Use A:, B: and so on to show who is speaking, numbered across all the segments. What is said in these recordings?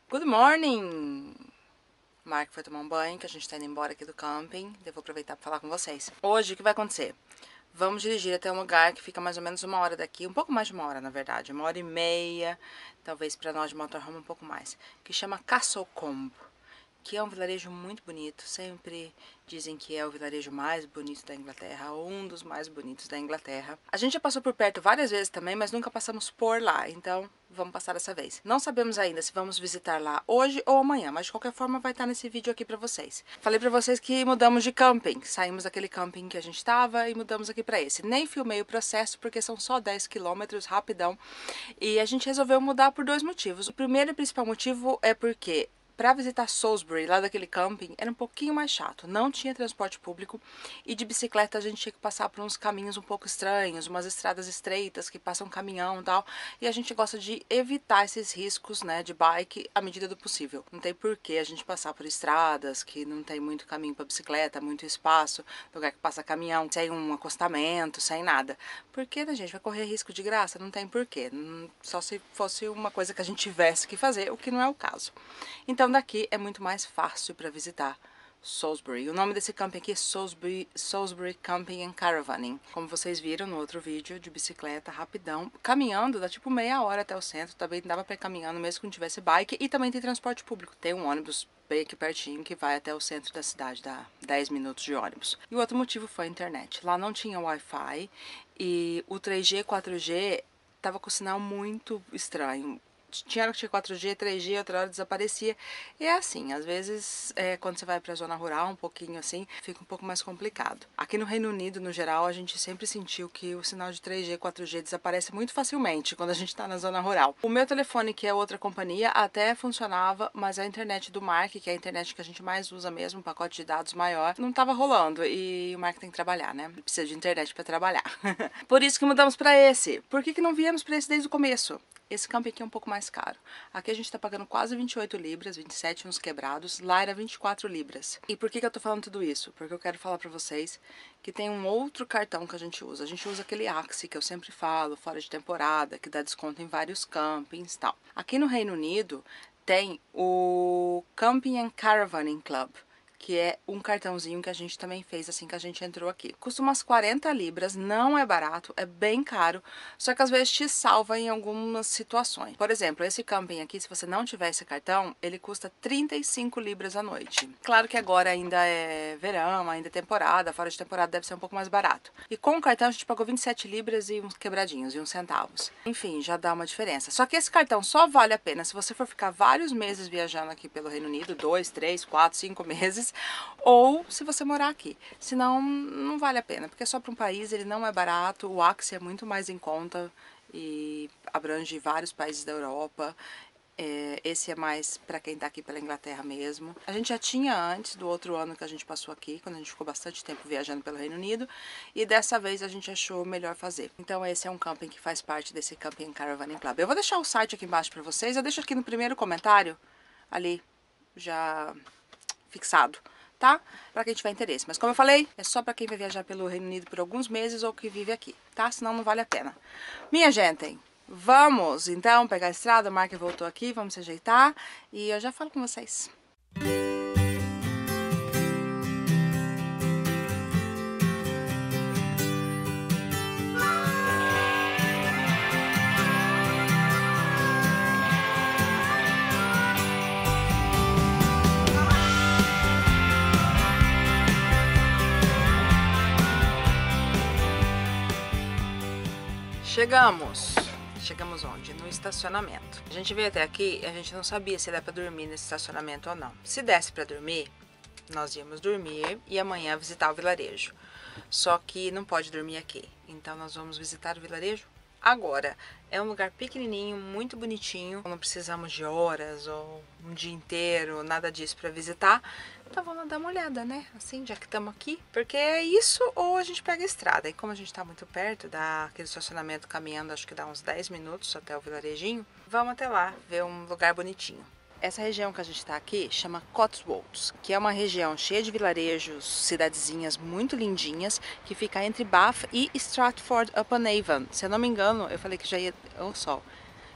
A: Good morning! O Mark foi tomar um banho, que a gente tá indo embora aqui do camping. Eu vou aproveitar para falar com vocês. Hoje, o que vai acontecer? Vamos dirigir até um lugar que fica mais ou menos 1 hora daqui. Um pouco mais de 1 hora, na verdade. 1 hora e meia. Talvez para nós de motorhome um pouco mais. Que chama Castlecombe. Que é um vilarejo muito bonito. Sempre dizem que é o vilarejo mais bonito da Inglaterra, ou um dos mais bonitos da Inglaterra. A gente já passou por perto várias vezes também, mas nunca passamos por lá, então vamos passar dessa vez. Não sabemos ainda se vamos visitar lá hoje ou amanhã, mas de qualquer forma vai estar nesse vídeo aqui pra vocês. Falei pra vocês que mudamos de camping, saímos daquele camping que a gente tava e mudamos aqui pra esse. Nem filmei o processo porque são só 10 quilômetros, rapidão, e a gente resolveu mudar por 2 motivos. O primeiro e principal motivo é porque para visitar Salisbury, lá daquele camping, era um pouquinho mais chato. Não tinha transporte público e de bicicleta a gente tinha que passar por uns caminhos um pouco estranhos, umas estradas estreitas que passam caminhão e tal. E a gente gosta de evitar esses riscos, né, de bike à medida do possível. Não tem porquê a gente passar por estradas que não tem muito caminho para bicicleta, muito espaço, lugar que passa caminhão, sem um acostamento, sem nada. Porque, né, gente, vai correr risco de graça? Não tem porquê. Só se fosse uma coisa que a gente tivesse que fazer, o que não é o caso. Então daqui é muito mais fácil para visitar Salisbury. O nome desse camping aqui é Salisbury Camping and Caravaning. Como vocês viram no outro vídeo, de bicicleta, rapidão. Caminhando, dá tipo meia hora até o centro. Também dava para ir caminhando mesmo que não tivesse bike. E também tem transporte público. Tem um ônibus bem aqui pertinho que vai até o centro da cidade, dá 10 minutos de ônibus. E o outro motivo foi a internet. Lá não tinha Wi-Fi e o 3G, 4G tava com sinal muito estranho. Tinha hora que tinha 4G, 3G, outra hora desaparecia. E é assim, às vezes, quando você vai pra zona rural, um pouquinho assim, fica um pouco mais complicado. Aqui no Reino Unido, no geral, a gente sempre sentiu que o sinal de 3G, 4G desaparece muito facilmente quando a gente tá na zona rural. O meu telefone, que é outra companhia, até funcionava, mas a internet do Mark, que é a internet que a gente mais usa mesmo, um pacote de dados maior, não tava rolando. E o Mark tem que trabalhar, né? Ele precisa de internet pra trabalhar. Por isso que mudamos pra esse. Por que não viemos pra esse desde o começo? Esse camping aqui é um pouco mais caro. Aqui a gente tá pagando quase 28 libras, 27 uns quebrados. Lá era 24 libras. E por que eu tô falando tudo isso? Porque eu quero falar pra vocês que tem um outro cartão que a gente usa. A gente usa aquele Axi que eu sempre falo, fora de temporada, que dá desconto em vários campings e tal. Aqui no Reino Unido tem o Camping and Caravaning Club, que é um cartãozinho que a gente também fez assim que a gente entrou aqui. Custa umas 40 libras, não é barato, é bem caro, só que às vezes te salva em algumas situações. Por exemplo, esse camping aqui, se você não tiver esse cartão, ele custa 35 libras à noite. Claro que agora ainda é verão, ainda é temporada, fora de temporada deve ser um pouco mais barato. E com o cartão a gente pagou 27 libras e uns quebradinhos, e uns centavos. Enfim, já dá uma diferença. Só que esse cartão só vale a pena se você for ficar vários meses viajando aqui pelo Reino Unido, 2, 3, 4, 5 meses, ou se você morar aqui. Senão, não vale a pena, porque só para um país ele não é barato, o Axi é muito mais em conta e abrange vários países da Europa. Esse é mais para quem tá aqui pela Inglaterra mesmo. A gente já tinha antes, do outro ano que a gente passou aqui, quando a gente ficou bastante tempo viajando pelo Reino Unido, e dessa vez a gente achou melhor fazer. Então esse é um camping que faz parte desse Camping Caravaning Club. Eu vou deixar o site aqui embaixo para vocês, eu deixo aqui no primeiro comentário, ali, já fixado, tá? Pra quem tiver interesse. Mas como eu falei, é só pra quem vai viajar pelo Reino Unido por alguns meses ou que vive aqui, tá? Senão não vale a pena. Minha gente, vamos então pegar a estrada. O Mark voltou aqui, vamos se ajeitar e eu já falo com vocês. Chegamos onde? No estacionamento. A gente veio até aqui e a gente não sabia se dá pra dormir nesse estacionamento ou não. Se desse pra dormir, nós íamos dormir e amanhã visitar o vilarejo. Só que não pode dormir aqui. Então nós vamos visitar o vilarejo agora. É um lugar pequenininho, muito bonitinho. Não precisamos de horas ou um dia inteiro, nada disso pra visitar. Então vamos dar uma olhada, né? Assim, já que estamos aqui. Porque é isso ou a gente pega a estrada. E como a gente tá muito perto daquele estacionamento caminhando, acho que dá uns 10 minutos até o vilarejinho, vamos até lá ver um lugar bonitinho. Essa região que a gente está aqui chama Cotswolds, que é uma região cheia de vilarejos, cidadezinhas muito lindinhas, que fica entre Bath e Stratford-upon-Avon. Se eu não me engano, eu falei que já ia... o sol.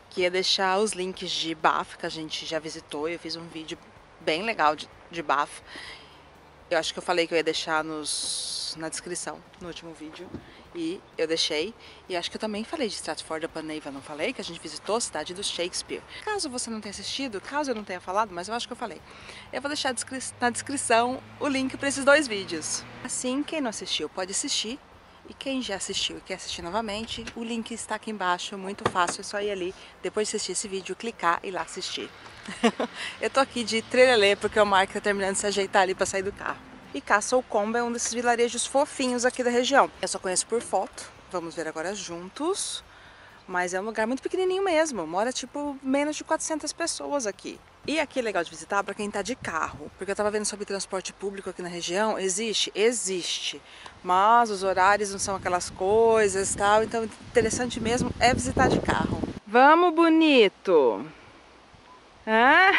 A: que ia deixar os links de Bath, que a gente já visitou. Eu fiz um vídeo bem legal de Bath. Eu acho que eu falei que eu ia deixar na descrição, no último vídeo. E eu deixei. E acho que eu também falei de Stratford-upon-Avon, não falei? Que a gente visitou a cidade do Shakespeare. Caso você não tenha assistido, caso eu não tenha falado, mas eu acho que eu falei. Eu vou deixar na descrição o link para esses 2 vídeos. Assim, quem não assistiu pode assistir. E quem já assistiu e quer assistir novamente, o link está aqui embaixo, muito fácil, é só ir ali, depois de assistir esse vídeo, clicar e ir lá assistir. Eu tô aqui de trelelê porque o Mark tá terminando de se ajeitar ali para sair do carro. E Castle Combe é um desses vilarejos fofinhos aqui da região. Eu só conheço por foto, vamos ver agora juntos. Mas é um lugar muito pequenininho mesmo, mora tipo menos de 400 pessoas aqui. E aqui é legal de visitar para quem tá de carro, porque eu tava vendo sobre transporte público aqui na região, existe, mas os horários não são aquelas coisas, tal, então interessante mesmo é visitar de carro. Vamos, bonito! Ah?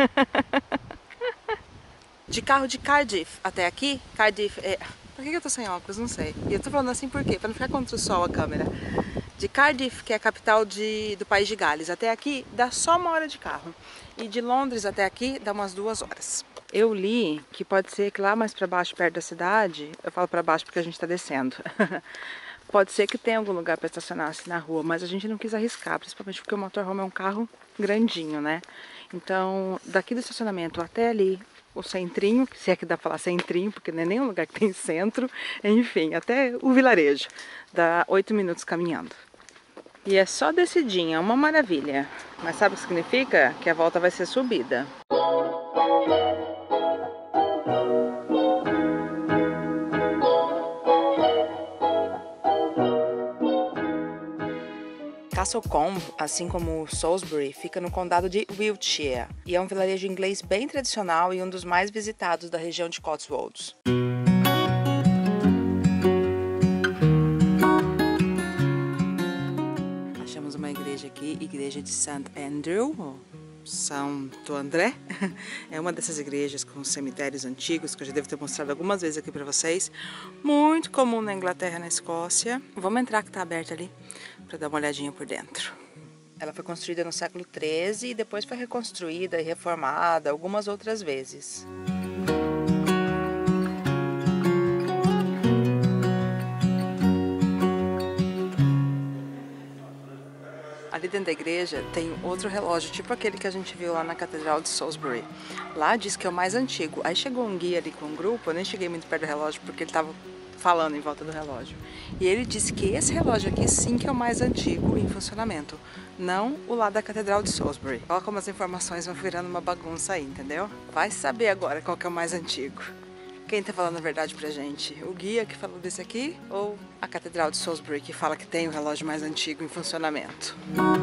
A: De carro de Cardiff até aqui, Cardiff é... Por que eu tô sem óculos? Não sei. E eu tô falando assim por quê? Pra não ficar contra o sol a câmera. De Cardiff, que é a capital do país de Gales, até aqui dá só 1 hora de carro. E de Londres até aqui dá umas 2 horas. Eu li que pode ser que lá mais pra baixo, perto da cidade, eu falo pra baixo porque a gente tá descendo. Pode ser que tenha algum lugar pra estacionar assim na rua, mas a gente não quis arriscar, principalmente porque o motorhome é um carro grandinho, né? Então, daqui do estacionamento até ali, o centrinho, se é que dá pra falar centrinho, porque não é nem um lugar que tem centro, enfim, até o vilarejo, dá 8 minutos caminhando. E é só descidinha, uma maravilha. Mas sabe o que significa? Que a volta vai ser subida. Castle Combe, assim como Salisbury, fica no condado de Wiltshire e é um vilarejo inglês bem tradicional e um dos mais visitados da região de Cotswolds. Achamos uma igreja aqui, igreja de St. Andrew, ou Santo André. É uma dessas igrejas com cemitérios antigos que eu já devo ter mostrado algumas vezes aqui para vocês. Muito comum na Inglaterra e na Escócia. Vamos entrar que tá aberta ali para dar uma olhadinha por dentro. Ela foi construída no século XIII e depois foi reconstruída e reformada algumas outras vezes. Ali dentro da igreja tem outro relógio, tipo aquele que a gente viu lá na Catedral de Salisbury. Lá diz que é o mais antigo. Aí chegou um guia ali com um grupo, eu nem cheguei muito perto do relógio porque ele estava falando em volta do relógio. E ele disse que esse relógio aqui sim que é o mais antigo em funcionamento, não o lá da Catedral de Salisbury. Olha como as informações vão virando uma bagunça aí, entendeu? Vai saber agora qual que é o mais antigo. Quem tá falando a verdade pra gente? O guia que falou desse aqui ou a Catedral de Salisbury que fala que tem o relógio mais antigo em funcionamento?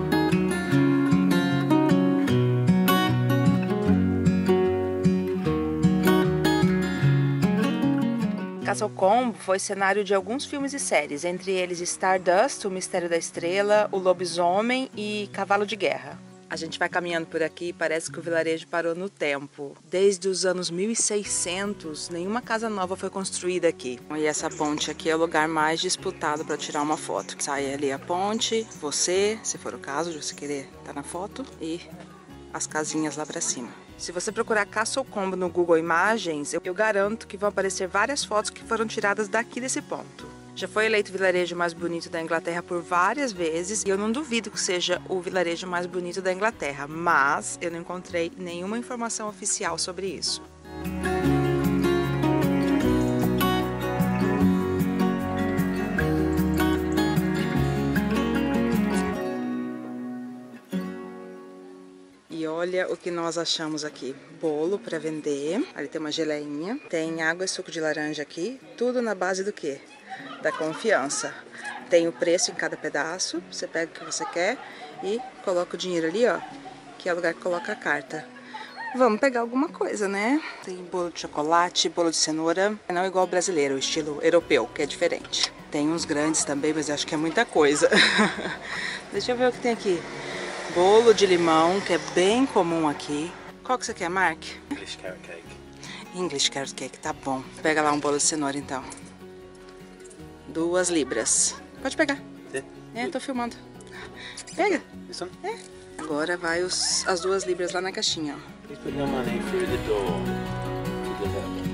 A: Castle Combe foi cenário de alguns filmes e séries, entre eles Stardust, O Mistério da Estrela, O Lobisomem e Cavalo de Guerra. A gente vai caminhando por aqui e parece que o vilarejo parou no tempo. Desde os anos 1600, nenhuma casa nova foi construída aqui. E essa ponte aqui é o lugar mais disputado para tirar uma foto. Sai ali a ponte, você, se for o caso de você querer estar na foto, e as casinhas lá para cima. Se você procurar Castle Combe no Google Imagens, eu garanto que vão aparecer várias fotos que foram tiradas daqui desse ponto. Já foi eleito o vilarejo mais bonito da Inglaterra por várias vezes e eu não duvido que seja o vilarejo mais bonito da Inglaterra, mas eu não encontrei nenhuma informação oficial sobre isso. E olha o que nós achamos aqui. Bolo para vender, ali tem uma geleinha, tem água e suco de laranja aqui, tudo na base do quê? Da confiança. Tem o preço em cada pedaço, você pega o que você quer e coloca o dinheiro ali, ó, que é o lugar que coloca a carta. Vamos pegar alguma coisa, né? Tem bolo de chocolate, bolo de cenoura, não igual o brasileiro, o estilo europeu, que é diferente. Tem uns grandes também, mas eu acho que é muita coisa. Deixa eu ver o que tem aqui. Bolo de limão, que é bem comum aqui. Qual que você quer, Mark?
B: English carrot cake.
A: English carrot cake, tá bom. Pega lá um bolo de cenoura, então. 2 libras. Pode pegar.
B: Yeah.
A: É, tô filmando. Pega.
B: This one?
A: É. Agora vai as 2 libras lá na caixinha, ó.
B: Please put no money for the door. Keep the help.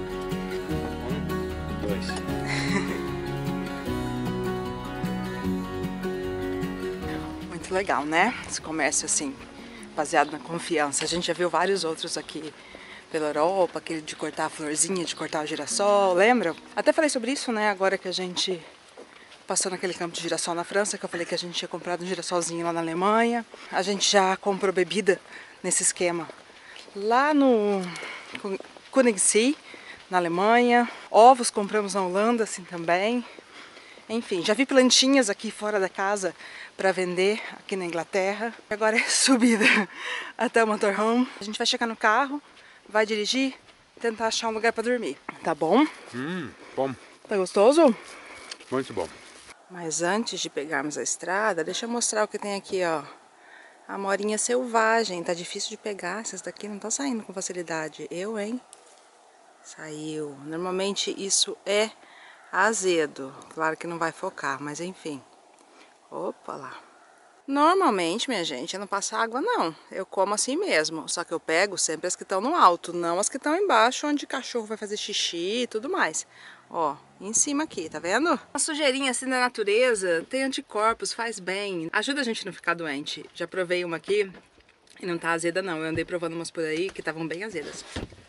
B: 1, 2.
A: Muito legal, né? Esse comércio assim, baseado na confiança. A gente já viu vários outros aqui pela Europa, aquele de cortar a florzinha, de cortar o girassol, lembra? Até falei sobre isso, né? Agora que a gente passou naquele campo de girassol na França, que eu falei que a gente tinha comprado um girassolzinho lá na Alemanha. A gente já comprou bebida nesse esquema lá no Königssee, na Alemanha. Ovos compramos na Holanda, assim também. Enfim, já vi plantinhas aqui fora da casa para vender aqui na Inglaterra. Agora é subida até o motorhome. A gente vai chegar no carro, vai dirigir, tentar achar um lugar para dormir. Tá bom?
B: Bom.
A: Tá gostoso?
B: Muito bom.
A: Mas antes de pegarmos a estrada, deixa eu mostrar o que tem aqui, ó. A morinha selvagem. Tá difícil de pegar. Essas daqui não estão saindo com facilidade. Eu, hein? Saiu. Normalmente isso é azedo. Claro que não vai focar, mas enfim. Opa lá. Normalmente, minha gente, eu não passo água não. Eu como assim mesmo. Só que eu pego sempre as que estão no alto, não as que estão embaixo, onde o cachorro vai fazer xixi e tudo mais. Ó, em cima aqui, tá vendo? Uma sujeirinha assim da natureza, tem anticorpos, faz bem. Ajuda a gente a não ficar doente. Já provei uma aqui e não tá azeda não. Eu andei provando umas por aí que estavam bem azedas.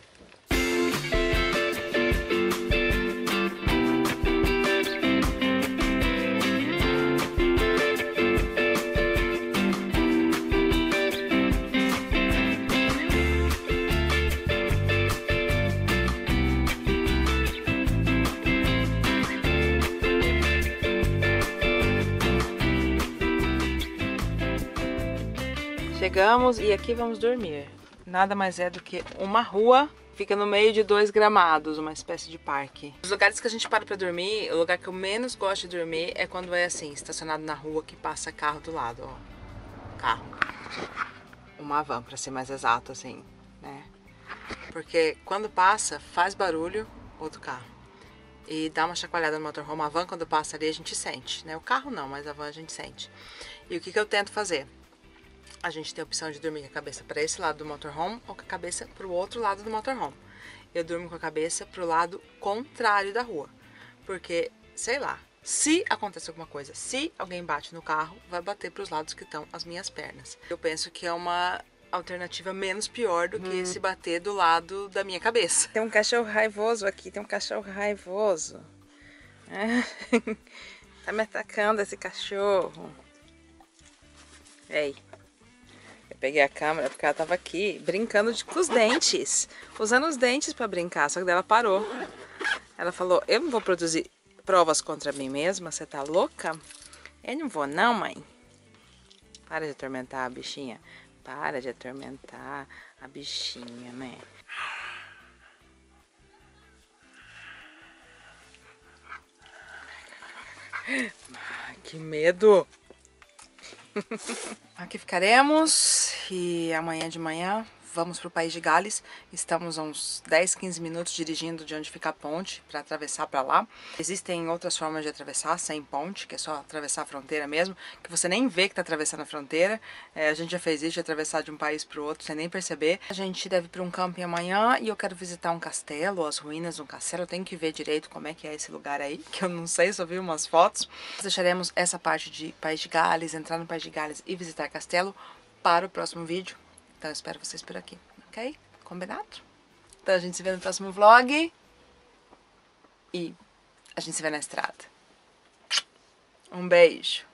A: Chegamos e aqui vamos dormir. Nada mais é do que uma rua, fica no meio de 2 gramados, uma espécie de parque. Os lugares que a gente para pra dormir, o lugar que eu menos gosto de dormir é quando é assim, estacionado na rua que passa carro do lado, ó. Carro. Uma van, pra ser mais exato, assim, né? Porque quando passa, faz barulho, outro carro. E dá uma chacoalhada no motorhome. A van, quando passa ali, a gente sente, né? O carro não, mas a van a gente sente. E o que eu tento fazer? A gente tem a opção de dormir com a cabeça para esse lado do motorhome ou com a cabeça para o outro lado do motorhome. Eu durmo com a cabeça para o lado contrário da rua. Porque, sei lá, se acontecer alguma coisa, se alguém bate no carro, vai bater para os lados que estão as minhas pernas. Eu penso que é uma alternativa menos pior do que se bater do lado da minha cabeça. Tem um cachorro raivoso aqui, tem um cachorro raivoso. Tá me atacando esse cachorro. Ei. Eu peguei a câmera porque ela tava aqui brincando com os dentes. Usando os dentes pra brincar, só que daí ela parou. Ela falou, eu não vou produzir provas contra mim mesma, você tá louca? Eu não vou não, mãe. Para de atormentar a bichinha. Para de atormentar a bichinha, né? Que medo! Aqui ficaremos e amanhã de manhã vamos para o País de Gales. Estamos a uns 10, 15 minutos dirigindo de onde fica a ponte para atravessar para lá. Existem outras formas de atravessar sem ponte, que é só atravessar a fronteira mesmo, que você nem vê que está atravessando a fronteira. A gente já fez isso, de atravessar de um país para o outro sem nem perceber. A gente deve ir para um camping amanhã e eu quero visitar um castelo, as ruínas de um castelo. Eu tenho que ver direito como é que é esse lugar aí, que eu não sei, só vi umas fotos. Deixaremos essa parte de País de Gales, entrar no País de Gales e visitar castelo para o próximo vídeo. Então eu espero vocês por aqui, ok? Combinado? Então a gente se vê no próximo vlog. E a gente se vê na estrada. Um beijo.